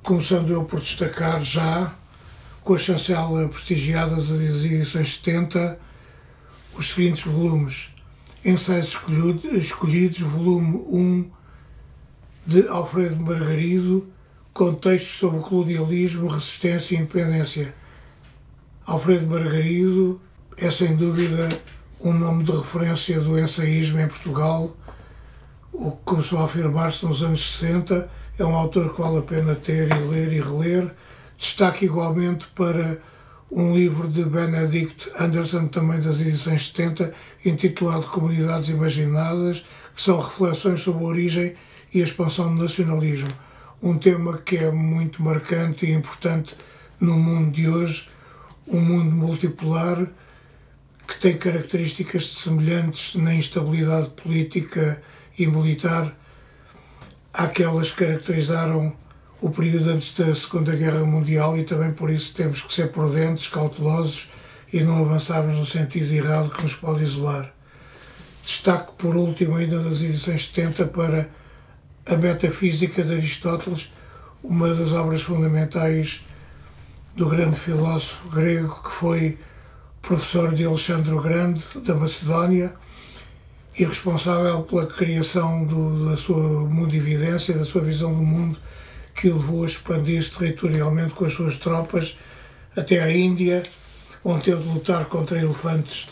começando eu por destacar já, com a chancela prestigiada das edições 70, os seguintes volumes: Ensaios Escolhidos, volume 1, de Alfredo Margarido, com textos sobre o colonialismo, resistência e independência. Alfredo Margarido é, sem dúvida, um nome de referência do ensaísmo em Portugal, o que começou a afirmar-se nos anos 60. É um autor que vale a pena ter e ler e reler. Destaque igualmente para um livro de Benedict Anderson, também das edições 70, intitulado Comunidades Imaginadas, que são reflexões sobre a origem e a expansão do nacionalismo. Um tema que é muito marcante e importante no mundo de hoje, um mundo multipolar que tem características semelhantes na instabilidade política e militar àquelas que caracterizaram o período antes da Segunda Guerra Mundial, e também por isso temos que ser prudentes, cautelosos e não avançarmos no sentido errado que nos pode isolar. Destaco por último ainda das edições 70 para a Metafísica de Aristóteles, uma das obras fundamentais do grande filósofo grego que foi professor de Alexandre o Grande, da Macedónia, e responsável pela criação da sua mundividência, da sua visão do mundo, que o levou a expandir-se territorialmente com as suas tropas até à Índia, onde teve de lutar contra elefantes.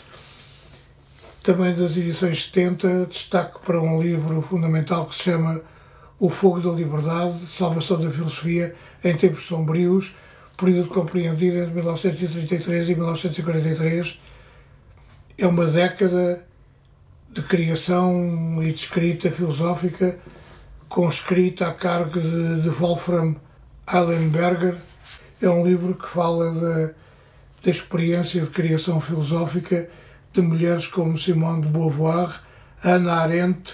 Também das edições 70, destaque para um livro fundamental que se chama O Fogo da Liberdade, Salvação da Filosofia em Tempos Sombrios, período compreendido entre 1933 e 1943. É uma década de criação e de escrita filosófica, com escrita a cargo de Wolfram Eilenberger. É um livro que fala da experiência de criação filosófica de mulheres como Simone de Beauvoir, Hannah Arendt,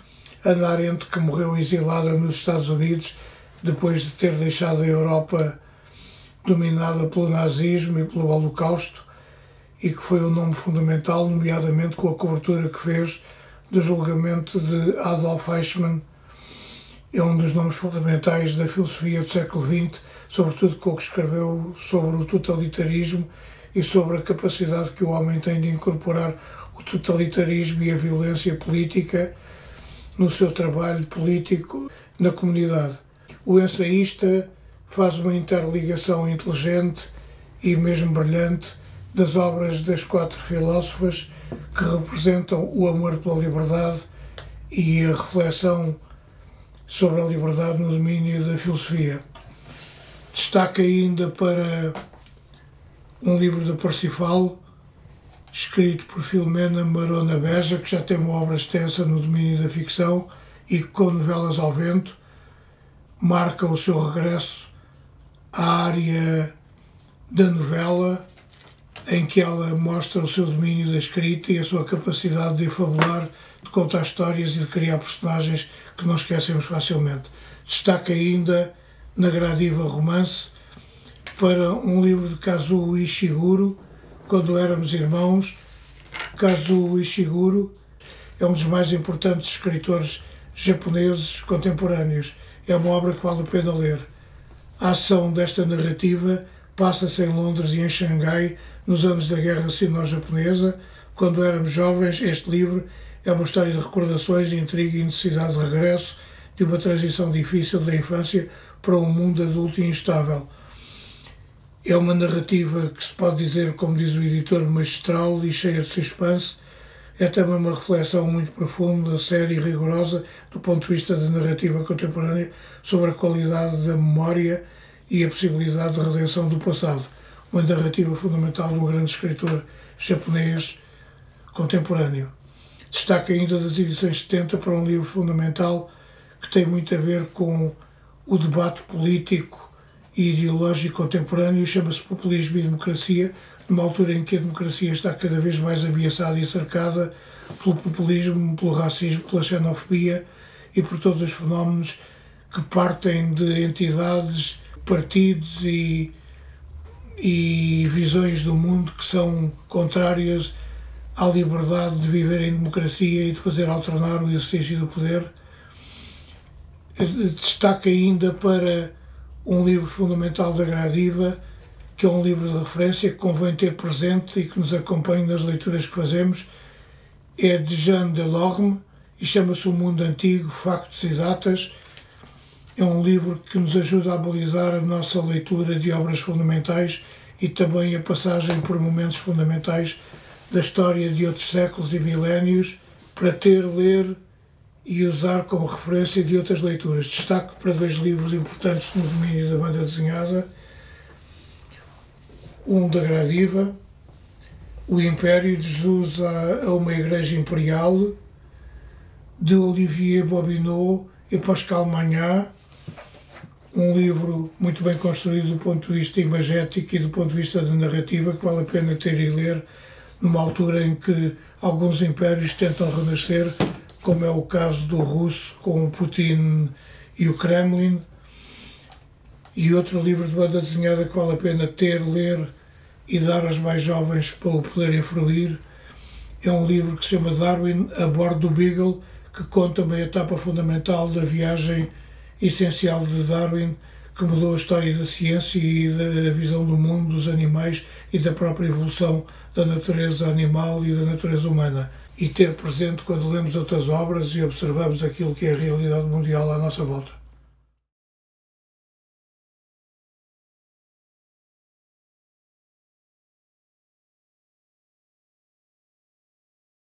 que morreu exilada nos Estados Unidos depois de ter deixado a Europa dominada pelo nazismo e pelo Holocausto, e que foi um nome fundamental, nomeadamente com a cobertura que fez do julgamento de Adolf Eichmann. É um dos nomes fundamentais da filosofia do século XX, sobretudo com o que escreveu sobre o totalitarismo e sobre a capacidade que o homem tem de incorporar o totalitarismo e a violência política no seu trabalho político na comunidade. O ensaísta faz uma interligação inteligente e mesmo brilhante das obras das 4 filósofas que representam o amor pela liberdade e a reflexão sobre a liberdade no domínio da filosofia. Destaca ainda para um livro de Parsifal, escrito por Filomena Marona Beja, que já tem uma obra extensa no domínio da ficção e que, com Novelas ao Vento, marca o seu regresso à área da novela, em que ela mostra o seu domínio da escrita e a sua capacidade de fabular, de contar histórias e de criar personagens que não esquecemos facilmente. Destaca ainda Nagradiva Romance para um livro de Kazuo Ishiguro, Quando Éramos Irmãos. Kazuo Ishiguro é um dos mais importantes escritores japoneses contemporâneos. É uma obra que vale a pena ler. A ação desta narrativa passa-se em Londres e em Xangai nos anos da Guerra Sino-Japonesa. Quando éramos jovens, este livro é uma história de recordações, intriga e necessidade de regresso, de uma transição difícil da infância para um mundo adulto e instável. É uma narrativa que se pode dizer, como diz o editor, magistral e cheia de suspense. É também uma reflexão muito profunda, séria e rigorosa do ponto de vista da narrativa contemporânea sobre a qualidade da memória e a possibilidade de redenção do passado. Uma narrativa fundamental de um grande escritor japonês contemporâneo. Destaca ainda das edições 70 para um livro fundamental que tem muito a ver com o debate político e ideológico contemporâneo, chama-se Populismo e Democracia, numa altura em que a democracia está cada vez mais ameaçada e cercada pelo populismo, pelo racismo, pela xenofobia e por todos os fenómenos que partem de entidades, partidos e visões do mundo que são contrárias à liberdade de viver em democracia e de fazer alternar o exercício do poder. Destaca ainda para um livro fundamental da Gradiva, que é um livro de referência que convém ter presente e que nos acompanhe nas leituras que fazemos, é de Jean Delorme e chama-se O Mundo Antigo, Factos e Datas. É um livro que nos ajuda a balizar a nossa leitura de obras fundamentais e também a passagem por momentos fundamentais da história de outros séculos e milénios para ter, ler e usar como referência de outras leituras. Destaco para 2 livros importantes no domínio da banda desenhada. Um da Gradiva, O Império de Jesus a uma Igreja Imperial, de Olivier Bobineau e Pascal Magnat, um livro muito bem construído do ponto de vista imagético e do ponto de vista da narrativa, que vale a pena ter e ler numa altura em que alguns impérios tentam renascer, como é o caso do russo com o Putin e o Kremlin. E outro livro de banda desenhada que vale a pena ter, ler e dar aos mais jovens para o poderem fruir é um livro que se chama Darwin a bordo do Beagle, que conta uma etapa fundamental da viagem essencial de Darwin, que mudou a história da ciência e da visão do mundo, dos animais e da própria evolução da natureza animal e da natureza humana. E ter presente quando lemos outras obras e observamos aquilo que é a realidade mundial à nossa volta.